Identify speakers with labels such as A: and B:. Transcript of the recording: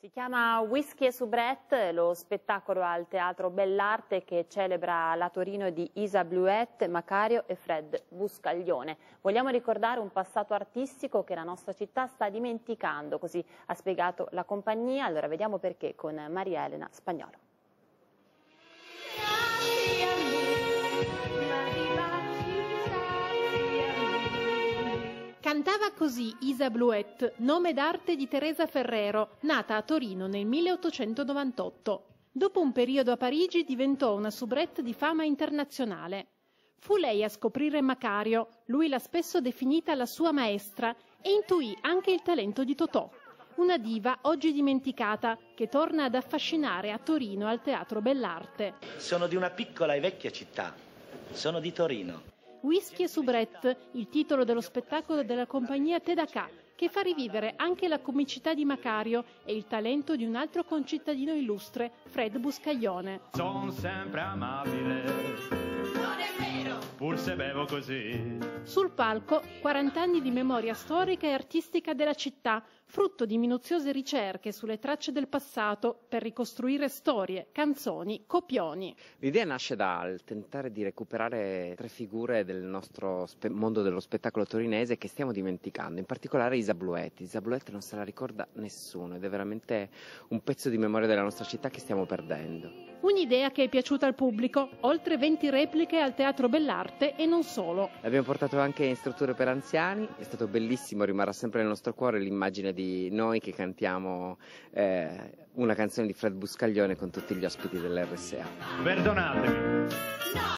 A: Si chiama Whisky e Soubrette, lo spettacolo al Teatro Bellarte che celebra la Torino di Isa Bluet, Macario e Fred Buscaglione. Vogliamo ricordare un passato artistico che la nostra città sta dimenticando, così ha spiegato la compagnia. Allora vediamo perché con Maria Elena Spagnolo.
B: Cantava così Isa Bluet, nome d'arte di Teresa Ferrero, nata a Torino nel 1898. Dopo un periodo a Parigi diventò una soubrette di fama internazionale. Fu lei a scoprire Macario, lui l'ha spesso definita la sua maestra, e intuì anche il talento di Totò, una diva oggi dimenticata che torna ad affascinare a Torino al Teatro Bellarte.
C: Sono di una piccola e vecchia città, sono di Torino.
B: Whisky e Soubrette, il titolo dello spettacolo della compagnia Tedaka, che fa rivivere anche la comicità di Macario e il talento di un altro concittadino illustre, Fred Buscaglione.
D: Sono sempre amabile, non è vero, pur se bevo così.
B: Sul palco, 40 anni di memoria storica e artistica della città, frutto di minuziose ricerche sulle tracce del passato per ricostruire storie, canzoni, copioni.
E: L'idea nasce dal tentare di recuperare tre figure del nostro mondo dello spettacolo torinese che stiamo dimenticando, in particolare Isa Bluet. Isa Bluet non se la ricorda nessuno ed è veramente un pezzo di memoria della nostra città che stiamo perdendo.
B: Un'idea che è piaciuta al pubblico, oltre 20 repliche al Teatro Bellarte e non solo.
E: L'abbiamo portato anche in strutture per anziani, è stato bellissimo, rimarrà sempre nel nostro cuore l'immagine di noi che cantiamo una canzone di Fred Buscaglione con tutti gli ospiti dell'RSA.
D: Perdonatemi.